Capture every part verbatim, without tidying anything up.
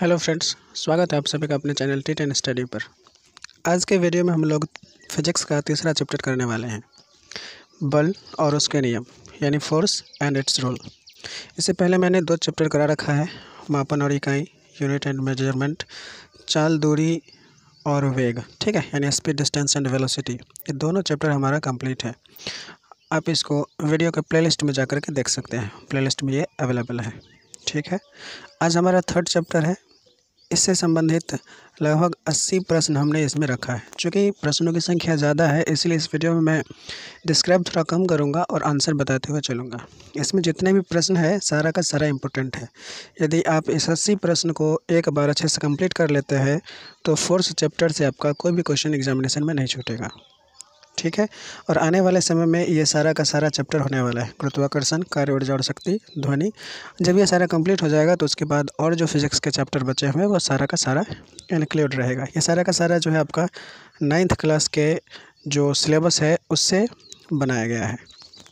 Hello friends, स्वागत है आप सभी का अपने चैनल टी टेन स्टडी पर। आज के वीडियो में हम लोग फिजिक्स का तीसरा चैप्टर करने वाले हैं, बल और उसके नियम यानी फोर्स एंड इट्स रूल। इससे पहले मैंने दो चैप्टर करा रखा है, मापन और इकाई, यूनिट एंड मेजरमेंट, चाल, दूरी और वेग, ठीक है, यानी स्पीड, डिस्टेंस एंड वेलोसिटी। ये दोनों चैप्टर हमारा कंप्लीट है। आप इसको वीडियो के प्लेलिस्ट में जा कर के देख सकते हैं, प्लेलिस्ट में ये अवेलेबल है, ठीक है। आज हमारा थर्ड चैप्टर है। इससे संबंधित लगभग अस्सी प्रश्न हमने इसमें रखा है। चूँकि प्रश्नों की संख्या ज़्यादा है, इसलिए इस वीडियो में मैं डिस्क्राइब थोड़ा कम करूँगा और आंसर बताते हुए चलूँगा। इसमें जितने भी प्रश्न है सारा का सारा इम्पोर्टेंट है। यदि आप इस अस्सी प्रश्न को एक बार अच्छे से कंप्लीट कर लेते हैं तो फोर्थ चैप्टर से आपका कोई भी क्वेश्चन एग्जामिनेशन में नहीं छूटेगा, ठीक है। और आने वाले समय में ये सारा का सारा चैप्टर होने वाला है, गुरुत्वाकर्षण, कार्य, ऊर्जा और शक्ति, ध्वनि। जब ये सारा कंप्लीट हो जाएगा तो उसके बाद और जो फिजिक्स के चैप्टर बचे हुए हैं वो सारा का सारा इंक्लूड रहेगा। ये सारा का सारा जो है आपका नाइन्थ क्लास के जो सिलेबस है उससे बनाया गया है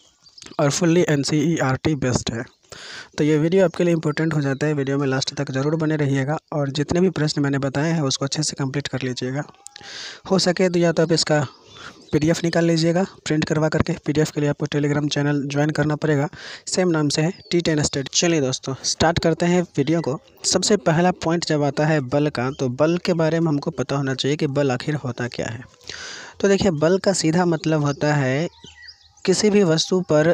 और fully N C E R T based है। तो ये वीडियो आपके लिए इंपॉर्टेंट हो जाता है। वीडियो में लास्ट तक ज़रूर बने रहिएगा और जितने भी प्रश्न मैंने बताए हैं उसको अच्छे से कंप्लीट कर लीजिएगा। हो सके तो या तो आप इसका पीडीएफ निकाल लीजिएगा प्रिंट करवा करके। पीडीएफ के लिए आपको टेलीग्राम चैनल ज्वाइन करना पड़ेगा, सेम नाम से है टी टेन स्टडी। चलिए दोस्तों, स्टार्ट करते हैं वीडियो को। सबसे पहला पॉइंट जब आता है बल का, तो बल के बारे में हमको पता होना चाहिए कि बल आखिर होता क्या है। तो देखिए, बल का सीधा मतलब होता है किसी भी वस्तु पर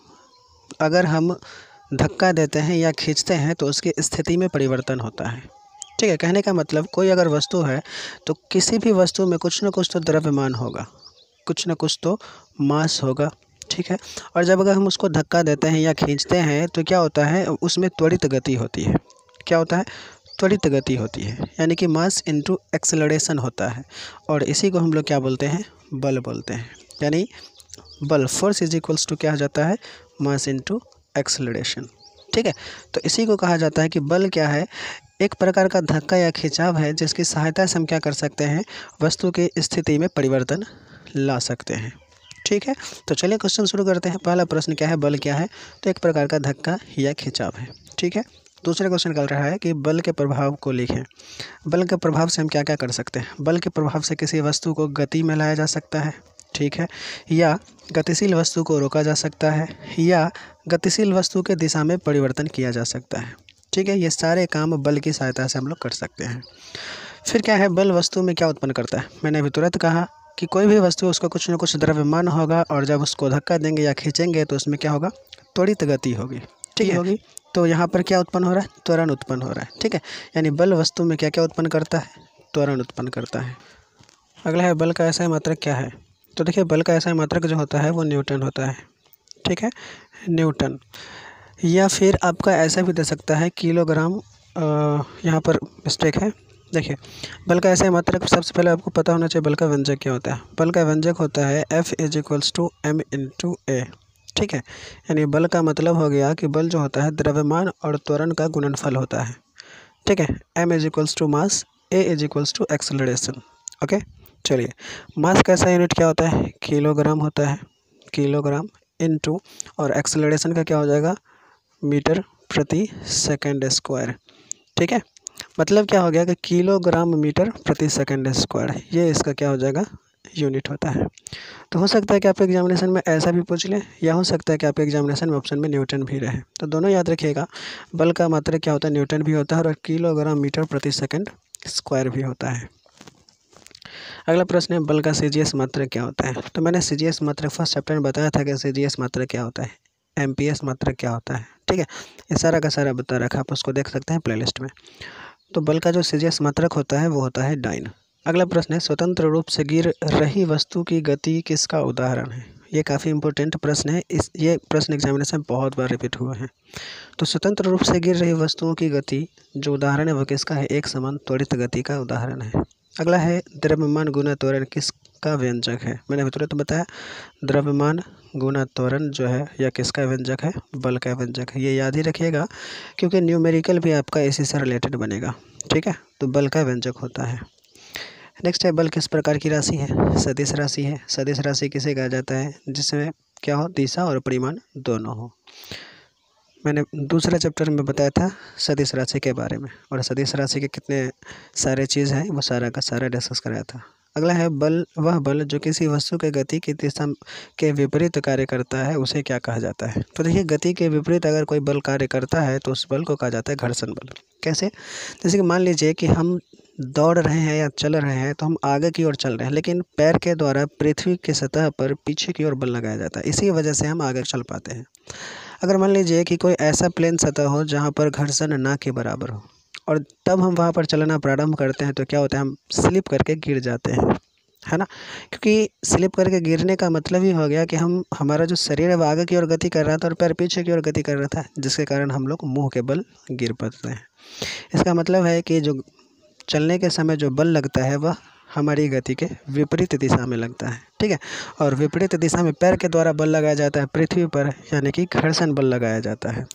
अगर हम धक्का देते हैं या खींचते हैं तो उसकी स्थिति में परिवर्तन होता है, ठीक है। कहने का मतलब, कोई अगर वस्तु है तो किसी भी वस्तु में कुछ न कुछ तो द्रव्यमान होगा, कुछ न कुछ तो मास होगा, ठीक है। और जब अगर हम उसको धक्का देते हैं या खींचते हैं तो क्या होता है, उसमें त्वरित गति होती है। क्या होता है? त्वरित गति होती है, यानी कि मास इनटू एक्सेलरेशन होता है। और इसी को हम लोग क्या बोलते हैं? बल बोलते हैं। यानी बल, फोर्स इज इक्वल्स टू क्या हो जाता है? मास इनटू एक्सेलरेशन, ठीक है। तो इसी को कहा जाता है कि बल क्या है? एक प्रकार का धक्का या खिंचाव है जिसकी सहायता से हम क्या कर सकते हैं? वस्तु की स्थिति में परिवर्तन ला सकते हैं, ठीक है। तो चलिए क्वेश्चन शुरू करते हैं। पहला प्रश्न क्या है? बल क्या है? तो एक प्रकार का धक्का या खिंचाव है, ठीक है। दूसरा क्वेश्चन कर रहा है कि बल के प्रभाव को लिखें। बल के प्रभाव से हम क्या क्या कर सकते हैं? बल के प्रभाव से किसी वस्तु को गति में लाया जा सकता है, ठीक है, या गतिशील वस्तु को रोका जा सकता है, या गतिशील वस्तु के दिशा में परिवर्तन किया जा सकता है, ठीक है। ये सारे काम बल की सहायता से हम लोग कर सकते हैं। फिर क्या है? बल वस्तु में क्या उत्पन्न करता है? मैंने अभी तुरंत कहा कि कोई भी वस्तु, उसका कुछ न कुछ द्रव्यमान होगा और जब उसको धक्का देंगे या खींचेंगे तो उसमें क्या होगा? त्वरित गति होगी, ठीक होगी। तो यहाँ पर क्या उत्पन्न हो रहा है? त्वरण उत्पन्न हो रहा है, ठीक है। यानी बल वस्तु में क्या क्या उत्पन्न करता है? त्वरण उत्पन्न करता है। अगला है, बल का ऐसा मात्रक क्या है? तो देखिए, बल का ऐसा मात्रक जो होता है वो न्यूटन होता है, ठीक है, न्यूटन। या फिर आपका ऐसा भी दे सकता है किलोग्राम, यहाँ पर मिस्टेक है। देखिए, बल का ऐसा मात्रक, सबसे पहले आपको पता होना चाहिए बल का व्यंजक क्या होता है। बल का व्यंजक होता है F is equals to M into A, ठीक है। यानी बल का मतलब हो गया कि बल जो होता है द्रव्यमान और त्वरण का गुणनफल होता है, ठीक है। M is equals to mass, A is equals to acceleration, okay. चलिए, मास का ऐसा यूनिट क्या होता है? किलोग्राम होता है, किलोग्राम इंटू, और एक्सेलरेशन का क्या हो जाएगा? मीटर प्रति सेकंड स्क्वायर, ठीक है। मतलब क्या हो गया कि किलोग्राम मीटर प्रति सेकंड स्क्वायर, ये इसका क्या हो जाएगा? यूनिट होता है। तो हो सकता है कि आपके एग्जामिनेशन में ऐसा भी पूछ लें, या हो सकता है कि आपके एग्जामिनेशन में ऑप्शन में न्यूटन भी रहे। तो दोनों याद रखिएगा, बल का मात्रक क्या होता है? न्यूटन भी होता है और किलोग्राम मीटर प्रति सेकंड स्क्वायर भी होता है। अगला प्रश्न है, बल का सी जी एस मात्रक क्या होता है? तो मैंने सी जी एस मात्रक फर्स्ट चैप्टर में बताया था कि सी जी एस मात्रक क्या होता है, एम पी एस मात्रक क्या होता है, ठीक है। ये सारा का सारा बता रखा, आप उसको देख सकते हैं प्लेलिस्ट में। तो बल का जो सी जी एस मात्रक होता है वो होता है डाइन। अगला प्रश्न है, स्वतंत्र रूप से गिर रही वस्तु की गति किसका उदाहरण है? ये काफ़ी इंपॉर्टेंट प्रश्न है। इस ये प्रश्न एग्जामिनेशन में बहुत बार रिपीट हुए हैं। तो स्वतंत्र रूप से गिर रही वस्तुओं की गति जो उदाहरण है वो किसका है? एक समान त्वरित गति का उदाहरण है। अगला है, द्रव्यमान गुना त्वरण किसका व्यंजक है? मैंने अभी तुरंत बताया, द्रव्यमान गुना त्वरण जो है यह किसका व्यंजक है? बल का व्यंजक है। ये याद ही रखिएगा क्योंकि न्यूमेरिकल भी आपका इसी से रिलेटेड बनेगा, ठीक है। तो बल का व्यंजक होता है। नेक्स्ट है, बल किस प्रकार की राशि है? सदिश राशि है। सदिश राशि किसे कहा जाता है? जिसमें क्या हो? दिशा और परिमाण दोनों हो। मैंने दूसरे चैप्टर में बताया था सदिश राशि के बारे में, और सदिश राशि के कितने सारे चीज़ हैं वो सारा का सारा डिस्कस कराया था। अगला है बल। वह बल जो किसी वस्तु के गति की दिशा के विपरीत कार्य करता है उसे क्या कहा जाता है। तो देखिए, गति के विपरीत अगर कोई बल कार्य करता है तो उस बल को कहा जाता है घर्षण बल। कैसे? जैसे कि मान लीजिए कि हम दौड़ रहे हैं या चल रहे हैं, तो हम आगे की ओर चल रहे हैं, लेकिन पैर के द्वारा पृथ्वी की सतह पर पीछे की ओर बल लगाया जाता है, इसी वजह से हम आगे चल पाते हैं। अगर मान लीजिए कि कोई ऐसा प्लेन सतह हो जहाँ पर घर्षण ना के बराबर हो, और तब हम वहाँ पर चलना प्रारंभ करते हैं, तो क्या होता है, हम स्लिप करके गिर जाते हैं, है ना। क्योंकि स्लिप करके गिरने का मतलब ही हो गया कि हम हमारा जो शरीर है वो आगे की ओर गति कर रहा था और पैर पीछे की ओर गति कर रहा था, जिसके कारण हम लोग मुंह के बल गिर पड़ते हैं। इसका मतलब है कि जो चलने के समय जो बल लगता है वह हमारी गति के विपरीत दिशा में लगता है, ठीक है। और विपरीत दिशा में पैर के द्वारा बल लगाया जाता है पृथ्वी पर, यानी कि घर्षण बल लगाया जाता है।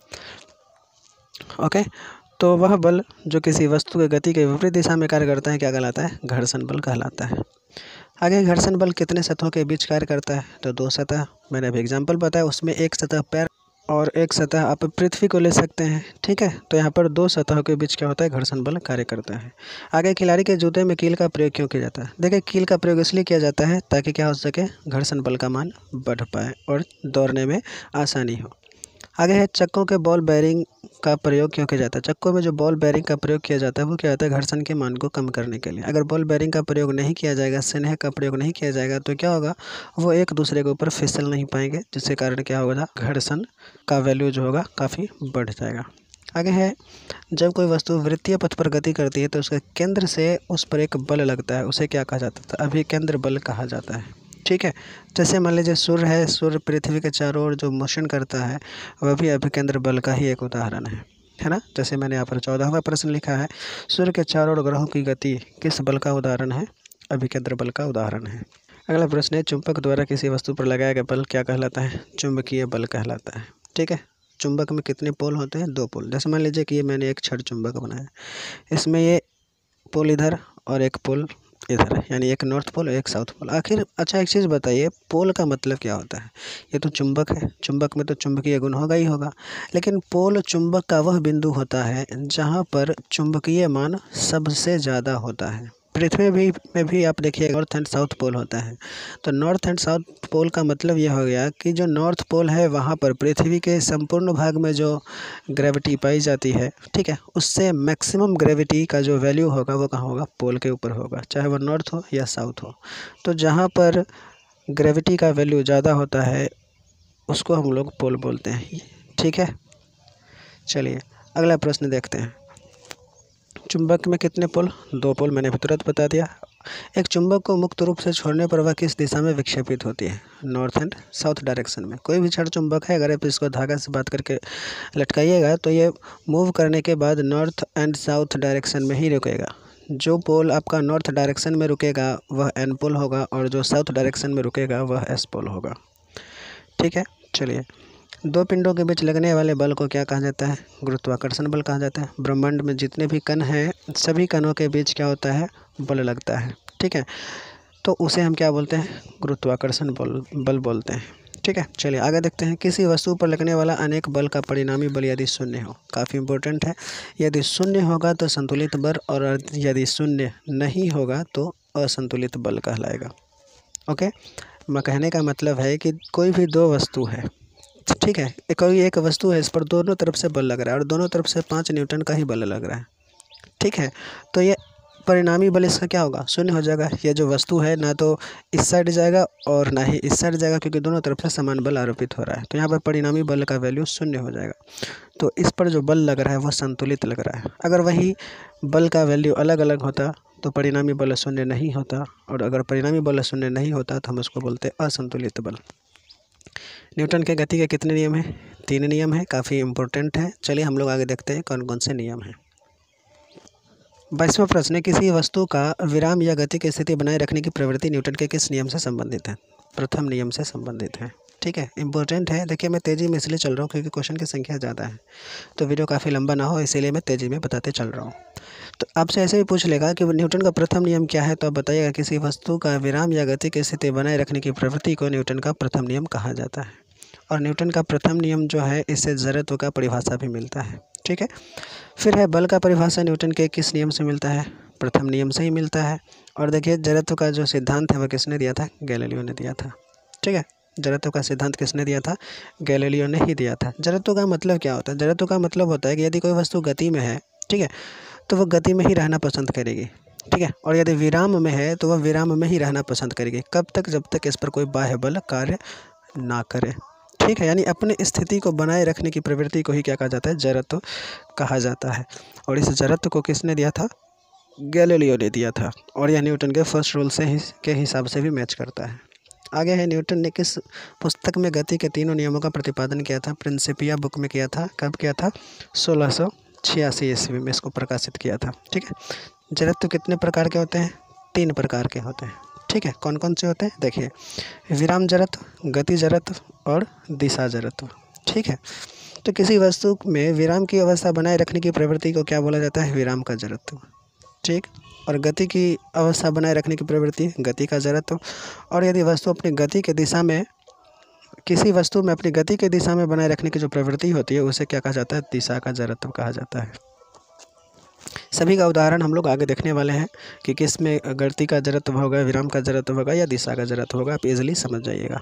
ओके, तो वह बल जो किसी वस्तु के गति के विपरीत दिशा में कार्य करता है क्या कहलाता है? घर्षण बल कहलाता है। आगे, घर्षण बल कितने सतहों के बीच कार्य करता है? तो दो सतह। मैंने अभी एग्जाम्पल बताया, उसमें एक सतह पैर और एक सतह आप पृथ्वी को ले सकते हैं, ठीक है। तो यहाँ पर दो सतहों के बीच क्या होता है? घर्षण बल कार्य करता है। आगे, खिलाड़ी के जूते में कील का प्रयोग क्यों किया जाता है? देखिए, कील का प्रयोग इसलिए किया जाता है ताकि क्या हो सके, घर्षण बल का मान बढ़ पाए और दौड़ने में आसानी हो। आगे है, चक्कों के बॉल बेयरिंग का प्रयोग क्यों किया जाता है? चक्कों में जो बॉल बेयरिंग का प्रयोग किया जाता है वो क्या होता है? घर्षण के मान को कम करने के लिए। अगर बॉल बेयरिंग का प्रयोग नहीं किया जाएगा, स्नेह का प्रयोग नहीं किया जाएगा, तो क्या होगा, वो एक दूसरे के ऊपर फिसल नहीं पाएंगे, जिसके कारण क्या होगा, घर्षण का वैल्यू जो होगा काफ़ी बढ़ जाएगा। आगे है, जब कोई वस्तु वृत्तीय पथ पर गति करती है तो उसके केंद्र से उस पर एक बल लगता है, उसे क्या कहा जाता है? अभिकेंद्र बल कहा जाता है, ठीक है। जैसे मान लीजिए सूर्य है, सूर्य पृथ्वी के चारों ओर जो मोशन करता है वह भी अभिकेंद्र बल का ही एक उदाहरण है, है ना। जैसे मैंने यहाँ पर चौदहवां प्रश्न लिखा है, सूर्य के चारों ओर ग्रहों की गति किस बल का उदाहरण है? अभिकेंद्र बल का उदाहरण है। अगला प्रश्न है, चुंबक द्वारा किसी वस्तु पर लगाया गया बल क्या कहलाता है? चुंबकीय बल कहलाता है, ठीक है। चुंबक में कितने पोल होते हैं? दो पोल। जैसे मान लीजिए कि ये मैंने एक छड़ चुंबक बनाया, इसमें ये पोल इधर और एक पोल इधर है, यानी एक नॉर्थ पोल और एक साउथ पोल। आखिर अच्छा, एक चीज़ बताइए, पोल का मतलब क्या होता है? ये तो चुंबक है, चुंबक में तो चुंबकीय गुण होगा ही होगा, लेकिन पोल चुंबक का वह बिंदु होता है जहाँ पर चुंबकीय मान सबसे ज़्यादा होता है। पृथ्वी भी में भी आप देखिए नॉर्थ एंड साउथ पोल होता है, तो नॉर्थ एंड साउथ पोल का मतलब यह हो गया कि जो नॉर्थ पोल है वहाँ पर पृथ्वी के संपूर्ण भाग में जो ग्रेविटी पाई जाती है, ठीक है, उससे मैक्सिमम ग्रेविटी का जो वैल्यू होगा वो कहाँ होगा? पोल के ऊपर होगा, चाहे वो नॉर्थ हो या साउथ हो। तो जहाँ पर ग्रेविटी का वैल्यू ज़्यादा होता है उसको हम लोग पोल बोलते हैं, ठीक है। चलिए अगला प्रश्न देखते हैं। चुंबक में कितने पोल? दो पोल, मैंने भी तुरंत बता दिया। एक चुंबक को मुक्त रूप से छोड़ने पर वह किस दिशा में विक्षेपित होती है? नॉर्थ एंड साउथ डायरेक्शन में। कोई भी छड़ चुंबक है, अगर आप इसको धागा से बांध करके लटकाइएगा तो ये मूव करने के बाद नॉर्थ एंड साउथ डायरेक्शन में ही रुकेगा। जो पोल आपका नॉर्थ डायरेक्शन में रुकेगा वह एन पोल होगा, और जो साउथ डायरेक्शन में रुकेगा वह एस पोल होगा, ठीक है। चलिए, दो पिंडों के बीच लगने वाले बल को क्या कहा जाता है? गुरुत्वाकर्षण बल कहा जाता है। ब्रह्मांड में जितने भी कण हैं सभी कणों के बीच क्या होता है? बल लगता है, ठीक है। तो उसे हम क्या बोलते हैं? गुरुत्वाकर्षण बल बल बोलते हैं, ठीक है। चलिए आगे देखते हैं। किसी वस्तु पर लगने वाला अनेक बल का परिणामी बल यदि शून्य हो, काफ़ी इंपॉर्टेंट है। यदि शून्य होगा तो संतुलित बल, और यदि शून्य नहीं होगा तो असंतुलित बल कहलाएगा। ओके, मैं कहने का मतलब है कि कोई भी दो वस्तु है, ठीक है, कोई एक वस्तु है, इस पर दोनों तरफ से बल लग रहा है और दोनों तरफ से पाँच न्यूटन का ही बल लग रहा है, ठीक है। तो ये परिणामी बल इसका क्या होगा? शून्य हो जाएगा। ये जो वस्तु है ना तो इस साइड जाएगा और ना ही इस साइड जाएगा, क्योंकि दोनों तरफ से समान बल आरोपित हो रहा है। तो यहाँ पर परिणामी बल का वैल्यू शून्य हो जाएगा। तो इस पर जो बल लग रहा है वह संतुलित लग रहा है। अगर वही बल का वैल्यू अलग अलग होता तो परिणामी बल शून्य नहीं होता, और अगर परिणामी बल शून्य नहीं होता तो हम उसको बोलते असंतुलित बल। न्यूटन के गति के कितने नियम हैं? तीन नियम हैं, काफ़ी इंपॉर्टेंट है। चलिए हम लोग आगे देखते हैं कौन कौन से नियम हैं। बाईसवां प्रश्न है, किसी वस्तु का विराम या गति की स्थिति बनाए रखने की प्रवृत्ति न्यूटन के किस नियम से संबंधित है? प्रथम नियम से संबंधित है, ठीक है, इंपॉर्टेंट है। देखिए मैं तेज़ी में इसलिए चल रहा हूँ क्योंकि क्वेश्चन की संख्या ज़्यादा है, तो वीडियो काफ़ी लंबा ना हो इसीलिए मैं तेज़ी में बताते चल रहा हूँ। तो आपसे ऐसे ही पूछ लेगा कि न्यूटन का प्रथम नियम क्या है, तो आप बताइएगा किसी वस्तु का विराम या गति की स्थिति बनाए रखने की प्रवृत्ति को न्यूटन का प्रथम नियम कहा जाता है। और न्यूटन का प्रथम नियम जो है इससे जड़त्व का परिभाषा भी मिलता है। ठीक है, फिर है बल का परिभाषा न्यूटन के किस नियम से मिलता है? प्रथम नियम से ही मिलता है। और देखिए जड़त्व का जो सिद्धांत है वह किसने दिया था? गैलीलियो ने दिया था। ठीक है, जड़त्व का सिद्धांत किसने दिया था? गैलीलियो ने ही दिया था। जड़त्व का मतलब क्या होता है? जड़त्व का मतलब होता है कि यदि कोई वस्तु गति में है, ठीक है, तो वह गति में ही रहना पसंद करेगी। ठीक है, और यदि विराम में है तो वह विराम में ही रहना पसंद करेगी। कब तक? जब तक इस पर कोई बाह्य बल कार्य ना करे। ठीक है, यानी अपने स्थिति को बनाए रखने की प्रवृत्ति को ही क्या कहा जाता है? जड़त्व कहा जाता है। और इस जड़त्व को किसने दिया था? गैलीलियो ने दिया था। और यह न्यूटन के फर्स्ट रूल से ही के हिसाब से भी मैच करता है। आगे है न्यूटन ने किस पुस्तक में गति के तीनों नियमों का प्रतिपादन किया था? प्रिंसिपिया बुक में किया था। कब किया था? सोलह सौ छियासी ईस्वी में इसको प्रकाशित किया था। ठीक है, जड़त्व कितने प्रकार के होते हैं? तीन प्रकार के होते हैं। ठीक है, कौन कौन से होते हैं? देखिए, विराम जड़त्व, गति जड़त्व और दिशा जड़त्व। ठीक है, तो किसी वस्तु में विराम की अवस्था बनाए रखने की प्रवृत्ति को क्या बोला जाता है? विराम का जड़त्व। ठीक, और गति की अवस्था बनाए रखने की प्रवृत्ति गति का जड़त्व। और यदि वस्तु अपनी गति के दिशा में किसी वस्तु में अपनी गति के दिशा में बनाए रखने की जो प्रवृत्ति होती है उसे क्या कहा जाता है? दिशा का जड़त्व कहा जाता है। सभी का उदाहरण हम लोग आगे देखने वाले हैं कि किस में गति का जड़त्व होगा, विराम का जड़त्व होगा या दिशा का जड़त्व होगा। आप इजीली समझ जाइएगा।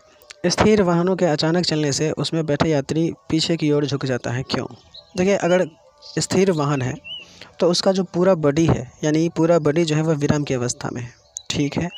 स्थिर वाहनों के अचानक चलने से उसमें बैठे यात्री पीछे की ओर झुक जाता है, क्यों? देखिए, अगर स्थिर वाहन है तो उसका जो पूरा बॉडी है, यानी पूरा बॉडी जो है वह विराम की अवस्था में है। ठीक है,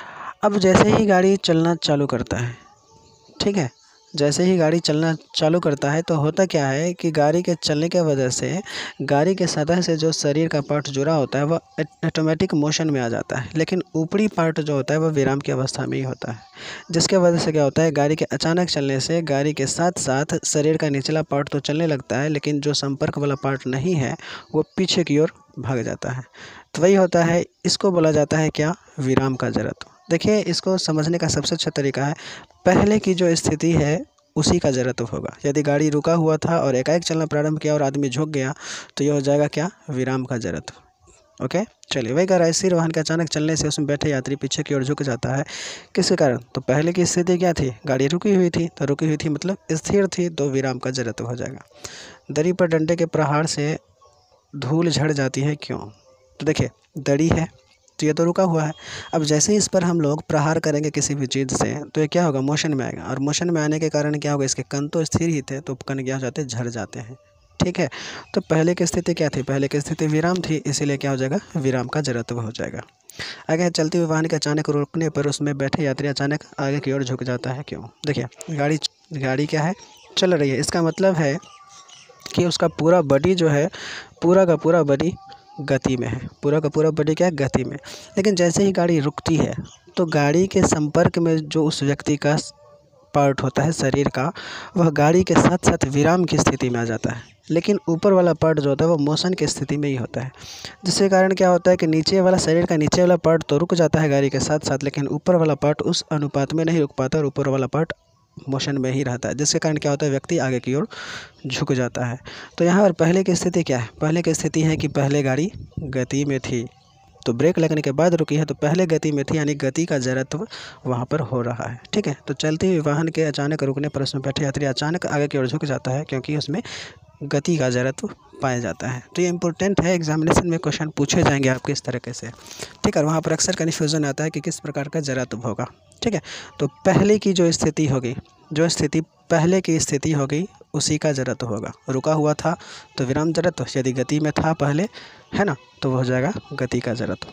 अब जैसे ही गाड़ी चलना चालू करता है, ठीक है, जैसे ही गाड़ी चलना चालू करता है तो होता क्या है कि गाड़ी के चलने की वजह से गाड़ी के सतह से जो शरीर का पार्ट जुड़ा होता है वह ऑटोमेटिक मोशन में आ जाता है, लेकिन ऊपरी पार्ट जो होता है वह विराम की अवस्था में ही होता है। जिसके वजह से क्या होता है? गाड़ी के अचानक चलने से गाड़ी के साथ साथ शरीर का निचला पार्ट तो चलने लगता है, लेकिन जो संपर्क वाला पार्ट नहीं है वो पीछे की ओर भाग जाता है। तो वही होता है, इसको बोला जाता है क्या? विराम का जड़त्व। देखिए, इसको समझने का सबसे अच्छा तरीका है, पहले की जो स्थिति है उसी का जड़त्व होगा। यदि गाड़ी रुका हुआ था और एकाएक चलना प्रारंभ किया और आदमी झुक गया तो यह हो जाएगा क्या? विराम का जड़त्व। ओके, चलिए, वही कह रहा है, स्थिर वाहन के अचानक चलने से उसमें बैठे यात्री पीछे की ओर झुक जाता है। किसके कारण? तो पहले की स्थिति क्या थी? गाड़ी रुकी हुई थी, तो रुकी हुई थी मतलब स्थिर थी, तो विराम का जड़त्व हो जाएगा। दरी पर डंडे के प्रहार से धूल झड़ जाती है, क्यों? तो देखिए, दड़ी है तो ये तो रुका हुआ है। अब जैसे ही इस पर हम लोग प्रहार करेंगे किसी भी चीज़ से तो ये क्या होगा? मोशन में आएगा, और मोशन में आने के कारण क्या होगा? इसके कण तो स्थिर ही थे, तो कण क्या हो जाते हैं? झड़ जाते हैं। ठीक है, तो पहले की स्थिति क्या थी? पहले की स्थिति विराम थी, इसीलिए क्या हो जाएगा? विराम का जड़त्व हो जाएगा। आगे, चलती हुई वाहन के अचानक रुकने पर उसमें बैठे यात्री अचानक आगे की ओर झुक जाता है, क्यों? देखिए, गाड़ी गाड़ी क्या है? चल रही है। इसका मतलब है कि उसका पूरा बॉडी जो है, पूरा का पूरा बॉडी गति में है, पूरा का पूरा बॉडी क्या है? गति में। लेकिन जैसे ही गाड़ी रुकती है तो गाड़ी के संपर्क में जो उस व्यक्ति का पार्ट होता है शरीर का, वह गाड़ी के साथ साथ विराम की स्थिति में आ जाता है, लेकिन ऊपर वाला पार्ट जो होता है वो मोशन की स्थिति में ही होता है। जिसके कारण क्या होता है कि नीचे वाला शरीर का नीचे वाला पार्ट तो रुक जाता है गाड़ी के साथ साथ, लेकिन ऊपर वाला पार्ट उस अनुपात में नहीं रुक पाता और ऊपर वाला पार्ट मोशन में ही रहता है, जिसके कारण क्या होता है? व्यक्ति आगे की ओर झुक जाता है। तो यहाँ पर पहले की स्थिति क्या है? पहले की स्थिति है कि पहले गाड़ी गति में थी, तो ब्रेक लगने के बाद रुकी है, तो पहले गति में थी, यानी गति का जड़त्व वहाँ पर हो रहा है। ठीक है, तो चलती हुई वाहन के अचानक रुकने पर उसमें बैठे यात्री अचानक आगे की ओर झुक जाता है, क्योंकि उसमें गति का जड़त्व पाया जाता है। तो ये इंपॉर्टेंट है, एग्जामिनेशन में क्वेश्चन पूछे जाएंगे आपके इस तरीके से। ठीक है, वहाँ पर अक्सर कन्फ्यूज़न आता है कि किस प्रकार का जड़त्व होगा। ठीक है, तो पहले की जो स्थिति होगी, जो स्थिति पहले की स्थिति होगी उसी का जड़त्व होगा। रुका हुआ था तो विराम जड़त्व, यदि गति में था पहले, है ना, तो वो हो जाएगा गति का जड़त्व।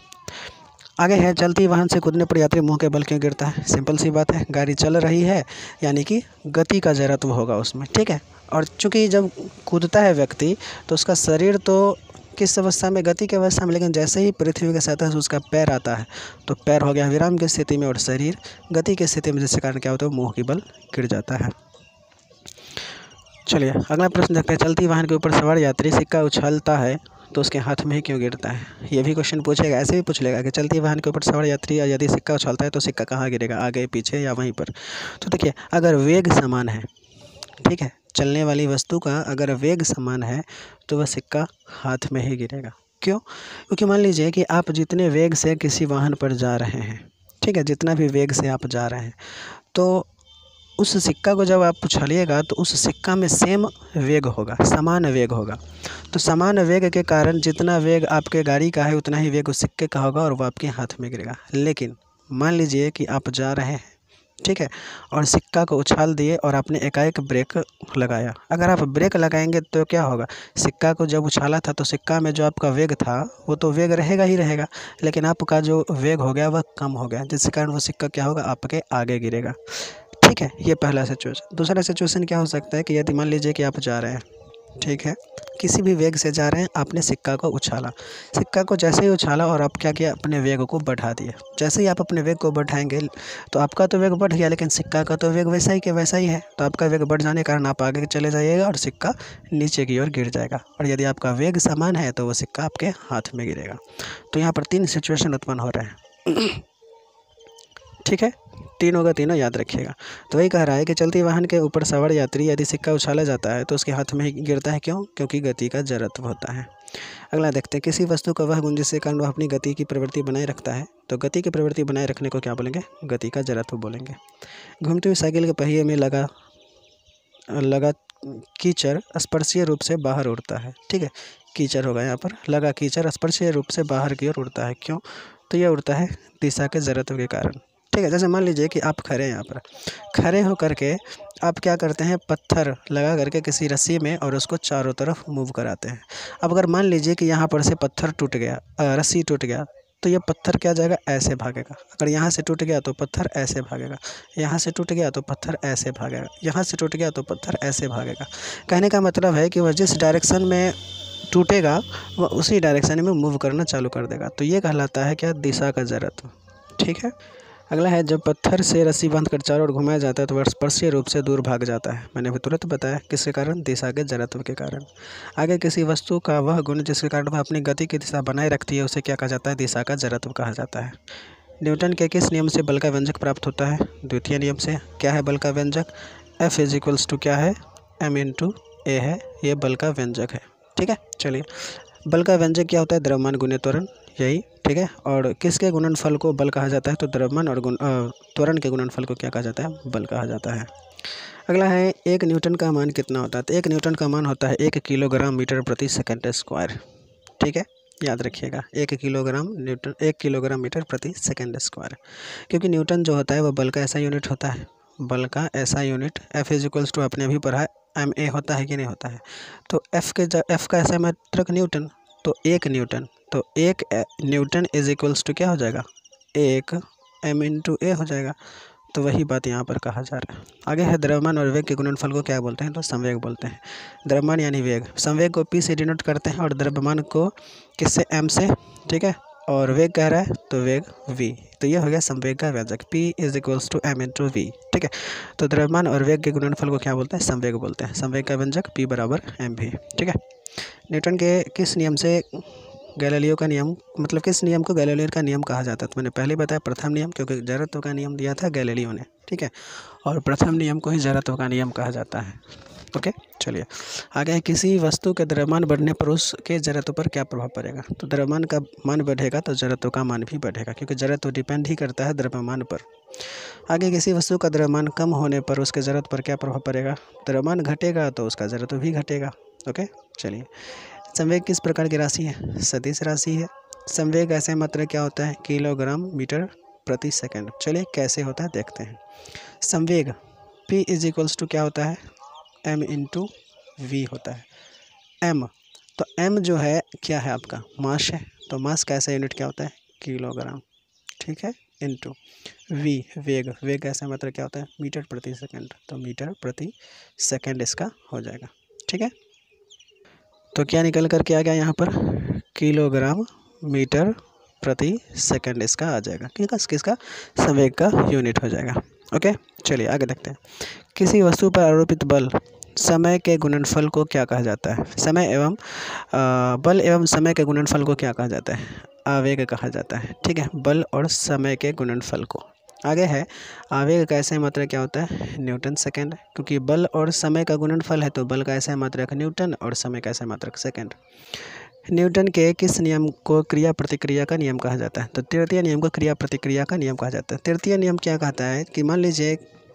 आगे है, चलती वाहन से कूदने पर यात्री मुंह के बल क्यों गिरता है? सिंपल सी बात है, गाड़ी चल रही है यानी कि गति का जड़त्व होगा उसमें। ठीक है, और चूंकि जब कूदता है व्यक्ति तो उसका शरीर तो किस अवस्था में? गति की अवस्था में, लेकिन जैसे ही पृथ्वी के सतह से उसका पैर आता है तो पैर हो गया विराम की स्थिति में और शरीर गति की स्थिति में, जिसके कारण क्या होता है? मुंह की बल गिर जाता है। चलिए, अगला प्रश्न देखते हैं। चलती वाहन के ऊपर सवार यात्री सिक्का उछालता है तो उसके हाथ में ही क्यों गिरता है? ये भी क्वेश्चन पूछेगा, ऐसे भी पूछ लेगा कि चलती वाहन के ऊपर सवार यात्री यदि सिक्का उछालता है तो सिक्का कहाँ गिरेगा? आगे, पीछे या वहीं पर? तो देखिए, अगर वेग समान है, ठीक है, चलने वाली वस्तु का अगर वेग समान है तो वह सिक्का हाथ में ही गिरेगा। क्यों? क्योंकि मान लीजिए कि आप जितने वेग से किसी वाहन पर जा रहे हैं, ठीक है, जितना भी वेग से आप जा रहे हैं, तो उस सिक्का को जब आप उछालिएगा तो उस सिक्का में सेम वेग होगा, समान वेग होगा। तो समान वेग के कारण जितना वेग आपके गाड़ी का है उतना ही वेग उस सिक्के का होगा और वो आपके हाथ में गिरेगा। लेकिन मान लीजिए कि आप जा रहे हैं, ठीक है, और सिक्का को उछाल दिए और आपने एकाएक ब्रेक लगाया। अगर आप ब्रेक लगाएंगे तो क्या होगा, सिक्का को जब उछाला था तो सिक्का में जो आपका वेग था वो तो वेग रहेगा ही रहेगा, लेकिन आपका जो वेग हो गया वह कम हो गया, जिसके कारण वो सिक्का क्या होगा, आपके आगे गिरेगा। ठीक है, ये पहला सिचुएशन। दूसरा सिचुएशन क्या हो सकता है कि यदि मान लीजिए कि आप जा रहे हैं, ठीक है, किसी भी वेग से जा रहे हैं, आपने सिक्का को उछाला, सिक्का को जैसे ही उछाला और आप क्या किया, अपने वेग को बढ़ा दिए। जैसे ही आप अपने वेग को बढ़ाएंगे तो आपका तो वेग बढ़ गया, लेकिन सिक्का का तो वेग वैसा ही के वैसा ही है। तो आपका वेग बढ़ जाने के कारण आप आगे चले जाइएगा और सिक्का नीचे की ओर गिर जाएगा। और यदि आपका वेग समान है तो वो सिक्का आपके हाथ में गिरेगा। तो यहाँ पर तीन सिचुएशन उत्पन्न हो रहे हैं। ठीक है, तीनों का तीनों याद रखिएगा। तो वही कह रहा है कि चलती वाहन के ऊपर सवार यात्री यदि सिक्का उछाला जाता है तो उसके हाथ में ही गिरता है। क्यों? क्योंकि गति का जड़त्व होता है। अगला देखते हैं, किसी वस्तु का वह गुण जिसके कारण वह अपनी गति की प्रवृत्ति बनाए रखता है। तो गति की प्रवृत्ति बनाए रखने को क्या बोलेंगे? गति का जड़त्व बोलेंगे। घूमती हुई साइकिल के पहिए में लगा लगा कीचड़ स्पर्शीय रूप से बाहर उड़ता है। ठीक है, कीचड़ होगा यहाँ पर, लगा कीचड़ स्पर्शीय रूप से बाहर की ओर उड़ता है। क्यों? तो यह उड़ता है दिशा के जड़त्व के कारण। ठीक है, जैसे मान लीजिए कि आप खड़े हैं, यहाँ पर खड़े हो करके आप क्या करते हैं, पत्थर लगा करके किसी रस्सी में और उसको चारों तरफ मूव कराते हैं। अब अगर मान लीजिए कि यहाँ पर से पत्थर टूट गया, रस्सी टूट गया, तो ये पत्थर क्या जाएगा, ऐसे भागेगा। अगर यहाँ से टूट गया तो पत्थर ऐसे भागेगा, यहाँ से टूट गया तो पत्थर ऐसे भागेगा, यहाँ से टूट गया तो पत्थर ऐसे भागेगा। कहने का मतलब है कि वह जिस डायरेक्शन में टूटेगा वह उसी डायरेक्शन में मूव करना चालू कर देगा। तो ये कहलाता है क्या, दिशा का जड़त्व। ठीक है, अगला है, जब पत्थर से रस्सी बांध कर चारों ओर घुमाया जाता है तो वह स्पर्शीय रूप से दूर भाग जाता है। मैंने अभी तुरंत बताया, किसके कारण? दिशा के जड़त्व के कारण। आगे, किसी वस्तु का वह गुण जिसके कारण वह अपनी गति की दिशा बनाए रखती है उसे क्या कहा जाता है? दिशा का जड़त्व कहा जाता है। न्यूटन के किस नियम से बल का व्यंजक प्राप्त होता है? द्वितीय नियम से। क्या है बल का व्यंजक? एफ इज इक्वल्स टू क्या है, एम इंटू ए है, ये बल का व्यंजक है। ठीक है, चलिए, बल का व्यंजक क्या होता है? द्रव्यमान गुने त्वरण, यही। ठीक है, और किसके गुणनफल को बल कहा जाता है? तो द्रव्यमान और गुण त्वरण के गुणनफल को क्या कहा जाता है? बल कहा जाता है। अगला है, एक न्यूटन का मान कितना होता है? तो एक न्यूटन का मान होता है एक किलोग्राम मीटर प्रति सेकंड स्क्वायर। ठीक है, याद रखिएगा, एक किलोग्राम न्यूटन एक किलोग्राम मीटर प्रति सेकंड स्क्वायर। क्योंकि न्यूटन जो होता है वह बल का ऐसा यूनिट होता है, बल का ऐसा unit. F is equals to आपने अभी पढ़ा है, एम ए होता है कि नहीं होता है? तो एफ के एफ का ऐसा मात्रक न्यूटन, तो एक न्यूटन, तो एक न्यूटन इज इक्वल्स टू क्या हो जाएगा? एक एम इंटू ए हो जाएगा। तो वही बात यहाँ पर कहा जा रहा है। आगे है, द्रव्यमान और वेग के गुणनफल को क्या बोलते हैं? तो संवेग बोलते हैं। द्रव्यमान यानी वेग, संवेग को पी से डिनोट करते हैं और द्रव्यमान को किससे? एम से। ठीक है, और वेग कह रहा है तो वेग वी। तो ये हो गया संवेग का व्यंजक, P is equals to M into V. ठीक है, तो द्रव्यमान और वेग के गुणनफल को क्या बोलते हैं? संवेग बोलते हैं। संवेग का व्यंजक P बराबर एम वी। ठीक है, न्यूटन के किस नियम से गैलीलियो का नियम, मतलब किस नियम को गैलीलियो का नियम कहा जाता है? तो मैंने पहले बताया प्रथम नियम, क्योंकि जड़त्व का नियम दिया था गैलीलियो ने। ठीक है, और प्रथम नियम को ही जड़त्व का नियम कहा जाता है। ओके, चलिए आगे है, किसी वस्तु के द्रव्यमान बढ़ने पर उसके जड़त्व पर क्या प्रभाव पड़ेगा? तो द्रव्यमान का मान बढ़ेगा तो जड़त्व का मान भी बढ़ेगा, क्योंकि जड़त्व डिपेंड ही करता है द्रव्यमान पर। आगे, किसी वस्तु का द्रव्यमान कम होने पर उसके जड़त्व पर क्या प्रभाव पड़ेगा? द्रव्यमान घटेगा तो उसका जड़त्व भी घटेगा। ओके, चलिए, संवेग किस प्रकार की राशि है? सदिश राशि है। संवेग ऐसे मात्रक क्या होता है? किलोग्राम मीटर प्रति सेकंड। चलिए कैसे होता है देखते हैं। संवेग P इज इक्वल्स टू क्या होता है? M इंटू वी होता है। M, तो M जो है क्या है आपका? मास है। तो मास का ऐसा यूनिट क्या होता है? किलोग्राम। ठीक है, इंटू V वेग, वेग ऐसा मात्रक क्या होता है? मीटर प्रति सेकंड। तो मीटर प्रति सेकंड इसका हो जाएगा। ठीक है, तो क्या निकल कर के आ गया यहाँ पर? किलोग्राम मीटर प्रति सेकंड इसका आ जाएगा। किसका? किसका? संवेग का यूनिट हो जाएगा। ओके, चलिए आगे देखते हैं। किसी वस्तु पर आरोपित बल समय के गुणनफल को क्या कहा जाता है? समय एवं आ, बल एवं समय के गुणनफल को क्या कहा जाता है? आवेग कहा जाता है। ठीक है, बल और समय के गुणनफल को। आगे है, आवेग का ऐसा मात्रक क्या होता है? Newton second. क्योंकि बल और समय का गुणनफल है तो बल का ऐसा मात्रक न्यूटन और समय का ऐसा मात्रक सेकंड। न्यूटन के किस नियम को क्रिया प्रतिक्रिया का नियम कहा जाता है? तो तृतीय नियम को क्रिया प्रतिक्रिया का नियम कहा जाता है। तृतीय नियम क्या कहता है कि मान लीजिए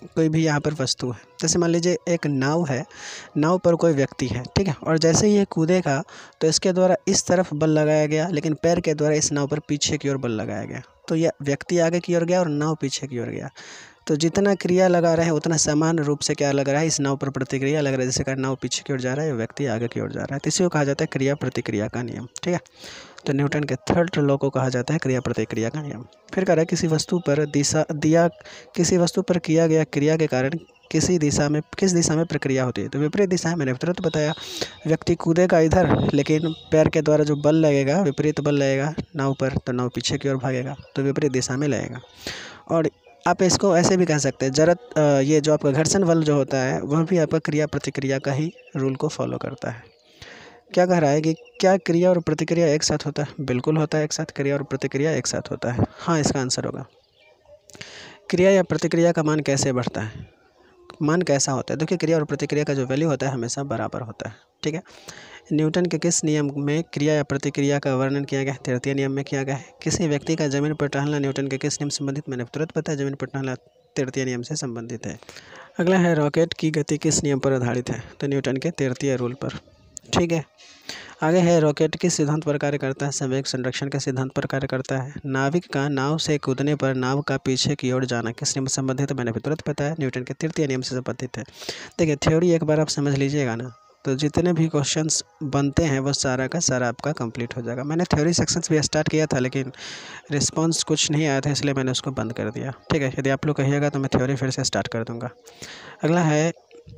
कोई भी यहाँ पर वस्तु है। जैसे मान लीजिए एक नाव है, नाव पर कोई व्यक्ति है, ठीक है, और जैसे ही ये कूदेगा तो इसके द्वारा इस तरफ बल लगाया गया, लेकिन पैर के द्वारा इस नाव पर पीछे की ओर बल लगाया गया, तो यह व्यक्ति आगे की ओर गया और नाव पीछे की ओर गया। तो जितना क्रिया लगा रहे हैं उतना समान रूप से क्या लग रहा है, इस नाव पर प्रतिक्रिया लग रहा है। जैसे कि नाव पीछे की ओर जा रहा है, व्यक्ति आगे की ओर जा रहा है, तो इसी को कहा जाता है क्रिया प्रतिक्रिया का नियम, ठीक है। तो न्यूटन के थर्ड लॉ को कहा जाता है क्रिया प्रतिक्रिया का नियम। फिर कह रहा है किसी वस्तु पर दिशा दिया किसी वस्तु पर किया गया क्रिया के कारण किसी दिशा में किस दिशा में प्रक्रिया होती है, तो विपरीत दिशा है। मैंने तुरंत बताया, व्यक्ति कूदेगा इधर, लेकिन पैर के द्वारा जो बल लगेगा, विपरीत बल लगेगा नाव पर, तो नाव पीछे की ओर भागेगा, तो विपरीत दिशा में लगेगा। और आप इसको ऐसे भी कह सकते हैं, जरत ये जो आपका घर्षण बल जो होता है वह भी आपका क्रिया प्रतिक्रिया का ही रूल को फॉलो करता है। क्या कह रहा है कि क्या क्रिया और प्रतिक्रिया एक साथ होता है? बिल्कुल होता है, एक साथ क्रिया और प्रतिक्रिया एक साथ होता है। हाँ, इसका आंसर होगा। क्रिया या प्रतिक्रिया का मान कैसे बढ़ता है, मान कैसा होता है? देखिए, क्रिया और प्रतिक्रिया का जो वैल्यू होता है हमेशा बराबर होता है, ठीक है। न्यूटन के किस नियम में क्रिया या प्रतिक्रिया का वर्णन किया गया है? तृतीय नियम में किया गया है। किसी व्यक्ति का जमीन पर टहलना न्यूटन के किस नियम से संबंधित? मैंने तुरंत पता है, जमीन पर टहलना तृतीय नियम से संबंधित है। अगला है, रॉकेट की गति किस नियम पर आधारित है? तो न्यूटन के तृतीय रूल पर, ठीक है। आगे है, रॉकेट किस सिद्धांत पर कार्य करता है? संवेग संरक्षण के सिद्धांत पर कार्य करता है। नाविक का नाव से कूदने पर नाव का पीछे की ओर जाना किस नियम से संबंधित है? मैंने भी तुरंत पता है, न्यूटन के तृतीय नियम से संबंधित है। देखिए, थ्योरी एक बार आप समझ लीजिएगा ना, तो जितने भी क्वेश्चंस बनते हैं वो सारा का सारा आपका कंप्लीट हो जाएगा। मैंने थ्योरी सेक्शंस भी स्टार्ट किया था, लेकिन रिस्पॉन्स कुछ नहीं आया था, इसलिए मैंने उसको बंद कर दिया, ठीक है। यदि आप लोग कहिएगा तो मैं थ्योरी फिर से स्टार्ट कर दूँगा। अगला है,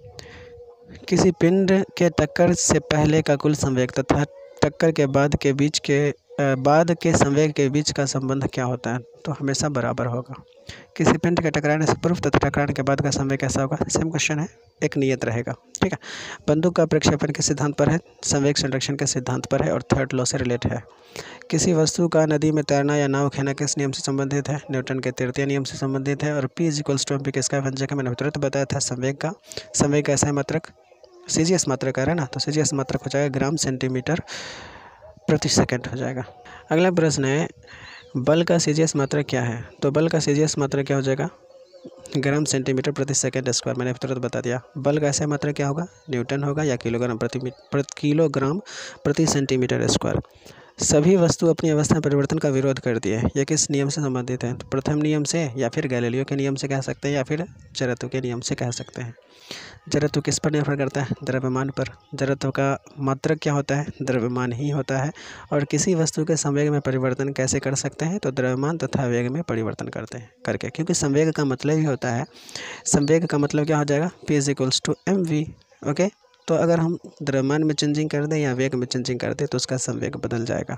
किसी पिंड के टक्कर से पहले का कुल संवेग तथा टक्कर के बाद के बीच के बाद के संवेग के बीच का संबंध क्या होता है? तो हमेशा बराबर होगा। किसी पिंड के टकराने से पूर्व तथा टकराने के बाद का संवेग कैसा होगा? सेम क्वेश्चन है, एक नियत रहेगा, ठीक है। बंदूक का प्रक्षेपण के सिद्धांत पर है, संवेग संरक्षण के सिद्धांत पर है और थर्ड लॉ से रिलेट है। किसी वस्तु का नदी में तैरना या नाव खेना किस नियम से संबंधित है? न्यूटन के तृतीय नियम से संबंधित है। और P is equals to M P किसका व्यंजक है? मैंने तुरंत बताया था, संवेग का। संवेग कैसा है मात्रक? सी जी एस मात्रक है ना, तो सी जी एस मात्रक हो जाएगा ग्राम सेंटीमीटर प्रति सेकंड हो जाएगा। अगला प्रश्न है, बल का सी जी एस मात्रक क्या है? तो बल का सी जी एस मात्रक क्या हो जाएगा? ग्राम सेंटीमीटर प्रति सेकंड स्क्वायर। मैंने तुरंत बता दिया। बल का ऐसा मात्रक क्या होगा? न्यूटन होगा या किलोग्राम प्रति प्रति किलोग्राम प्रति सेंटीमीटर स्क्वायर। सभी वस्तु अपनी अवस्था परिवर्तन का विरोध करती है, यह किस नियम से संबंधित है? तो प्रथम नियम से, या फिर गैलीलियो के नियम से कह सकते हैं, या फिर जड़त्व के नियम से कह सकते हैं। जड़त्व किस पर निर्भर करता है? द्रव्यमान पर। जड़त्व का मात्रक क्या होता है? द्रव्यमान ही होता है। और किसी वस्तु के संवेग में परिवर्तन कैसे कर सकते हैं? तो द्रव्यमान तथा वेग में परिवर्तन करते हैं करके, क्योंकि संवेग का मतलब ही होता है, संवेग का मतलब क्या हो जाएगा? P is equals to M V, okay. तो अगर हम द्रव्यमान में चेंजिंग कर दें या वेग में चेंजिंग कर दें तो उसका संवेग बदल जाएगा।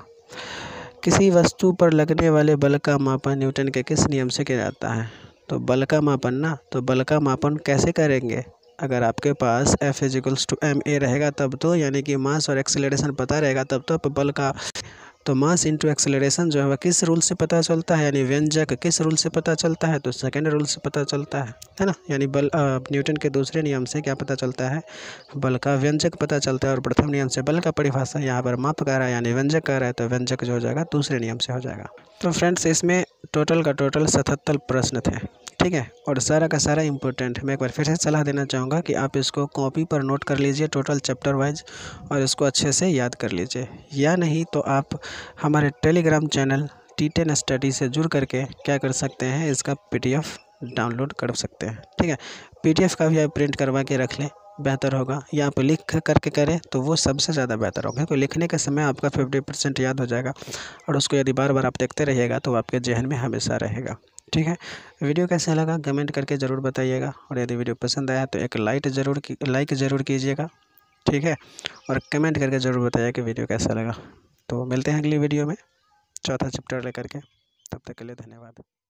किसी वस्तु पर लगने वाले बल का मापन न्यूटन के किस नियम से किया जाता है? तो बल का मापन ना, तो बल का मापन कैसे करेंगे? अगर आपके पास F is equals to M A रहेगा तब तो, यानी कि मास और एक्सेलरेशन पता रहेगा तब तो आप बल का, तो मास इंटू एक्सेलरेशन जो है वह किस रूल से पता चलता है? यानी व्यंजक किस रूल से पता चलता है? तो सेकंड रूल से पता चलता है, है ना। यानी बल न्यूटन के दूसरे नियम से क्या पता चलता है? बल का व्यंजक पता चलता है। और प्रथम नियम से बल का परिभाषा यहाँ पर माप कर रहा है, यानी व्यंजक कर रहा है, तो व्यंजक जो हो जाएगा दूसरे नियम से हो जाएगा। तो फ्रेंड्स, इसमें टोटल का टोटल सतहत्तर प्रश्न थे, ठीक है, और सारा का सारा इम्पोर्टेंट है। मैं एक बार फिर से सलाह देना चाहूँगा कि आप इसको कॉपी पर नोट कर लीजिए टोटल चैप्टर वाइज, और इसको अच्छे से याद कर लीजिए। या नहीं तो आप हमारे Telegram channel T ten study से जुड़ करके क्या कर सकते हैं, इसका पीडीएफ डाउनलोड कर सकते हैं, ठीक है। पीडीएफ का भी आप प्रिंट करवा के रख लें, बेहतर होगा। या आप लिख करके करें तो वो सबसे ज़्यादा बेहतर होगा, क्योंकि लिखने के समय आपका फिफ्टी परसेंट याद हो जाएगा, और उसको यदि बार बार आप देखते रहिएगा तो आपके जहन में हमेशा रहेगा, ठीक है। वीडियो कैसा लगा कमेंट करके ज़रूर बताइएगा, और यदि वीडियो पसंद आया तो एक लाइक ज़रूर लाइक ज़रूर कीजिएगा, ठीक है, और कमेंट करके ज़रूर बताइए कि वीडियो कैसा लगा। तो मिलते हैं अगली वीडियो में चौथा चैप्टर लेकर के, तब तक के लिए धन्यवाद।